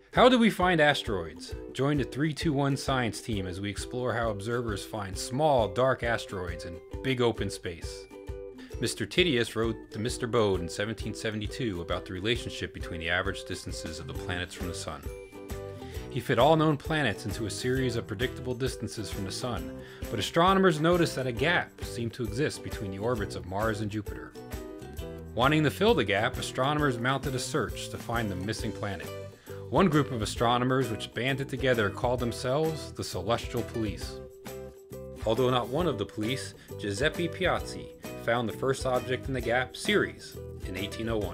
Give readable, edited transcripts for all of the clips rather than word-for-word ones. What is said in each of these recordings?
How do we find asteroids? Join the 321 science team as we explore how observers find small, dark asteroids in big open space. Mr. Titius wrote to Mr. Bode in 1772 about the relationship between the average distances of the planets from the Sun. He fit all known planets into a series of predictable distances from the Sun, but astronomers noticed that a gap seemed to exist between the orbits of Mars and Jupiter. Wanting to fill the gap, astronomers mounted a search to find the missing planet. One group of astronomers which banded together called themselves the Celestial Police. Although not one of the police, Giuseppe Piazzi found the first object in the gap, Ceres, in 1801.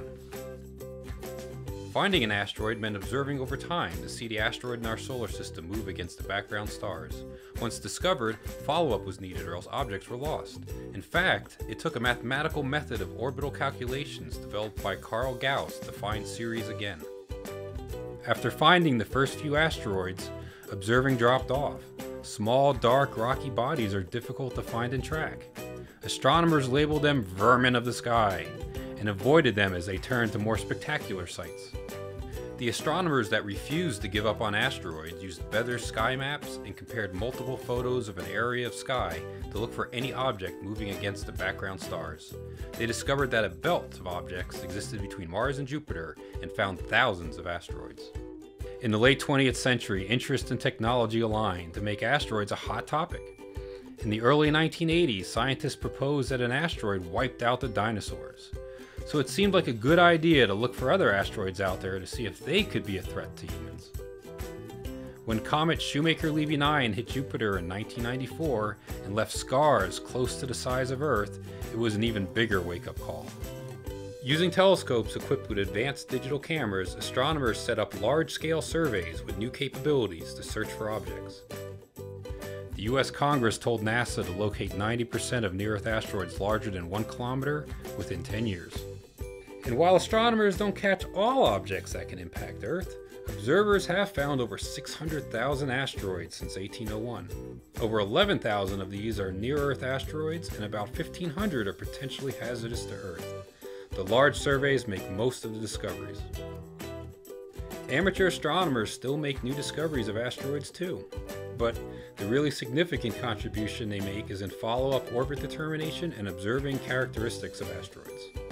Finding an asteroid meant observing over time to see the asteroid in our solar system move against the background stars. Once discovered, follow-up was needed or else objects were lost. In fact, it took a mathematical method of orbital calculations developed by Carl Gauss to find Ceres again. After finding the first few asteroids, observing dropped off. Small, dark, rocky bodies are difficult to find and track. Astronomers labeled them vermin of the sky and avoided them as they turned to more spectacular sights. The astronomers that refused to give up on asteroids used better sky maps and compared multiple photos of an area of sky to look for any object moving against the background stars. They discovered that a belt of objects existed between Mars and Jupiter and found thousands of asteroids. In the late 20th century, interest and technology aligned to make asteroids a hot topic. In the early 1980s, scientists proposed that an asteroid wiped out the dinosaurs. So it seemed like a good idea to look for other asteroids out there to see if they could be a threat to humans. When comet Shoemaker-Levy 9 hit Jupiter in 1994 and left scars close to the size of Earth, it was an even bigger wake-up call. Using telescopes equipped with advanced digital cameras, astronomers set up large-scale surveys with new capabilities to search for objects. The US Congress told NASA to locate 90% of near-Earth asteroids larger than 1 kilometer within 10 years. And while astronomers don't catch all objects that can impact Earth, observers have found over 600,000 asteroids since 1801. Over 11,000 of these are near-Earth asteroids, and about 1,500 are potentially hazardous to Earth. The large surveys make most of the discoveries. Amateur astronomers still make new discoveries of asteroids too, but the really significant contribution they make is in follow-up orbit determination and observing characteristics of asteroids.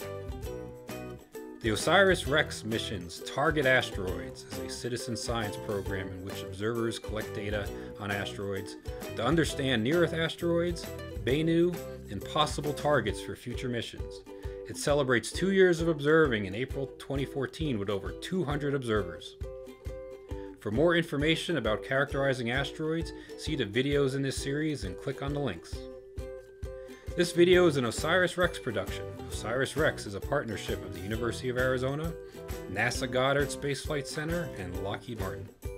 The OSIRIS-REx mission's Target Asteroids is a citizen science program in which observers collect data on asteroids to understand near-Earth asteroids, Bennu, and possible targets for future missions. It celebrates 2 years of observing in April 2014 with over 200 observers. For more information about characterizing asteroids, see the videos in this series and click on the links. This video is an OSIRIS-REx production. OSIRIS-REx is a partnership of the University of Arizona, NASA Goddard Space Flight Center, and Lockheed Martin.